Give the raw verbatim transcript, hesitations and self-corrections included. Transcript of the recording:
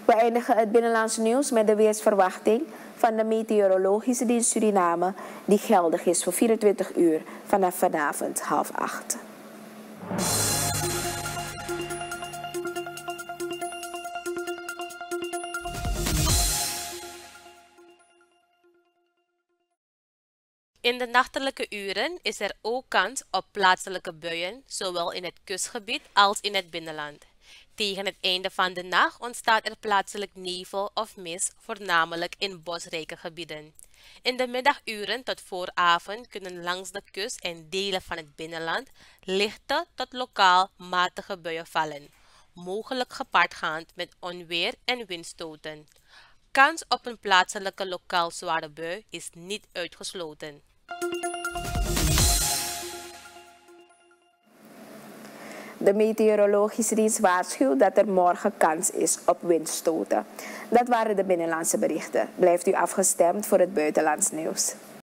We eindigen het binnenlandse nieuws met de weersverwachting van de Meteorologische Dienst Suriname, die geldig is voor vierentwintig uur vanaf vanavond half acht. In de nachtelijke uren is er ook kans op plaatselijke buien, zowel in het kustgebied als in het binnenland. Tegen het einde van de nacht ontstaat er plaatselijk nevel of mist, voornamelijk in bosrijke gebieden. In de middaguren tot vooravond kunnen langs de kust en delen van het binnenland lichte tot lokaal matige buien vallen, mogelijk gepaardgaand met onweer en windstoten. Kans op een plaatselijke lokaal zware bui is niet uitgesloten. De Meteorologische Dienst waarschuwt dat er morgen kans is op windstoten. Dat waren de binnenlandse berichten. Blijft u afgestemd voor het buitenlands nieuws.